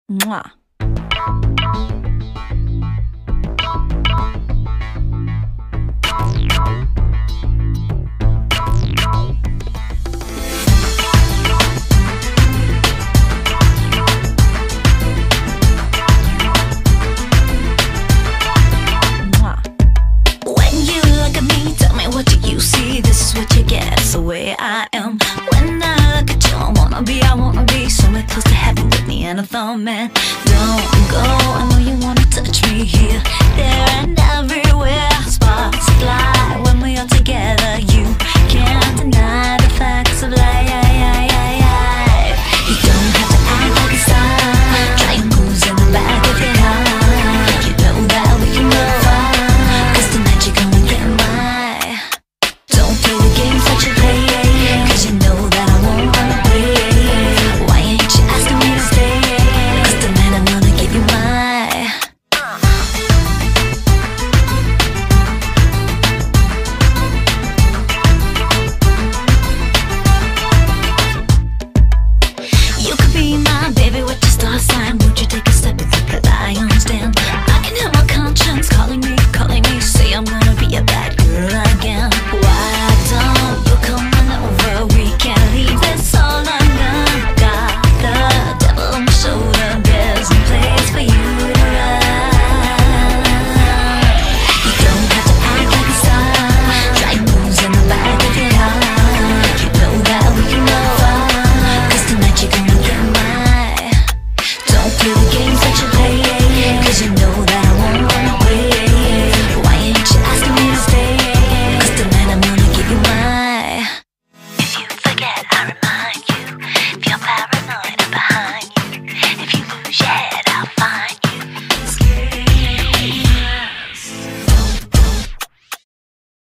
Mwah. This is what you get, it's the way I am. When I look at you, I wanna be somewhere close to heaven with me and a thumb, man. Don't go, I know you wanna touch me here, there and everywhere. Sparks fly when we are together. You can't deny the facts of life. You don't have to act like a star. Try your moves in the back of your heart. You know that we can go far, 'cause tonight you're gonna get mine. Don't play the games that you play, 'cause you know that I won't run away. Why ain't you asking me to stay? 'Cause tonight I'm gonna give you mine. You could be my baby with your star sign. Would you take a step and take a lion's stand? I can hear my conscience calling me, say I'm gonna be a bad girl again. Why don't you come on over? We can't leave this all undone. Got the devil on my shoulder, there's no place for you to run. You don't have to act like a star. Try moves in the back of your heart. You know that we can go far, 'cause tonight you're gonna get mine. Don't play the games that you play, 'cause you know that I won't run away. Why ain't you asking me to stay? 'Cause tonight I'm gonna give you mine. If you forget, I remind you. If you're paranoid, I'm behind you. If you lose your head,